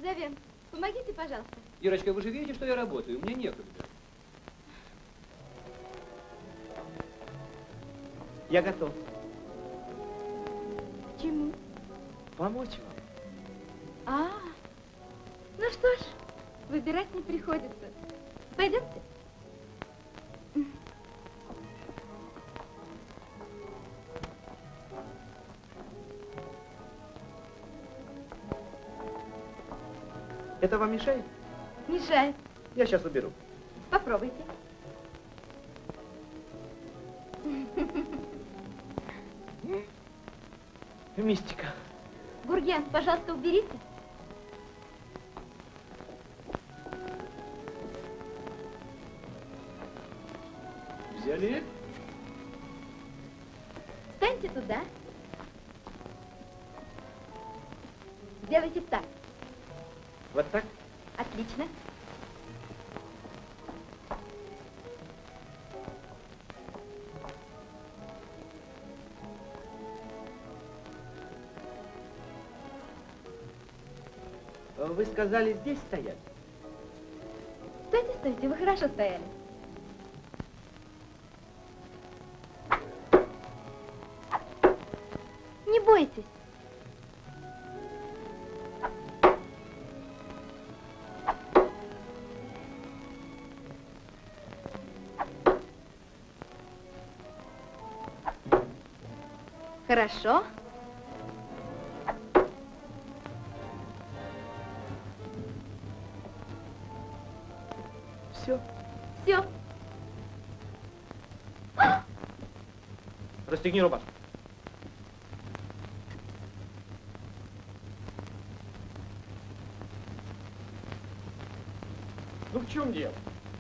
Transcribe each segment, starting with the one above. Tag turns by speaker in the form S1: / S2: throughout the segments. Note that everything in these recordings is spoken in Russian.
S1: Завен, помогите, пожалуйста.
S2: Ирочка, вы же видите, что я работаю, мне некогда.
S3: Я готов.
S1: К чему?
S3: Помочь вам.
S1: Ну что ж, выбирать не приходится. Пойдемте.
S3: Это вам мешает?
S1: Мешает.
S3: Я сейчас уберу.
S1: Попробуйте.
S3: Мистика.
S1: Гурген, пожалуйста, уберите.
S2: Взяли?
S1: Встаньте туда. Сделайте так.
S3: Вот так?
S1: Отлично.
S3: Вы сказали здесь стоять?
S1: Стойте, стойте, вы хорошо стояли. Не бойтесь. Хорошо.
S3: Все.
S1: Все.
S3: Расстегни рубашку.
S4: Ну в чем дело?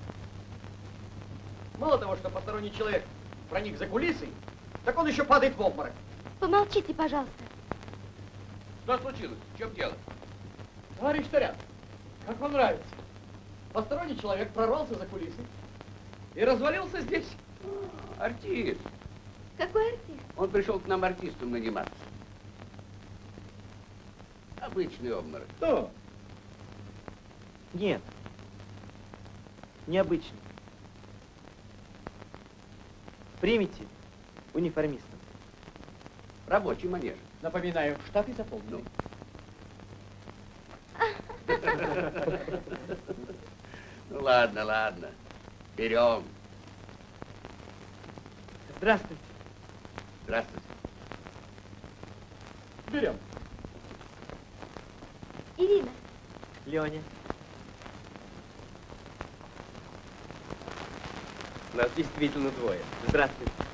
S4: Мало того, что посторонний человек проник за кулисы, так он еще падает в обморок.
S1: Помолчите, пожалуйста.
S2: Что случилось? В чем дело?
S4: Товарищ Тарян, как вам нравится? Посторонний человек прорвался за кулисы и развалился здесь.
S2: Артист.
S1: Какой артист?
S2: Он пришел к нам артистом наниматься. Обычный обморок.
S4: Кто?
S3: Нет. Необычно. Примите униформистом.
S2: Рабочий манеж.
S4: Напоминаю, штаты заполнены.
S2: Ну ладно, ладно. Берем.
S3: Здравствуйте.
S2: Здравствуйте.
S4: Берем.
S1: Ирина.
S3: Леня.
S5: Нас действительно двое. Здравствуйте.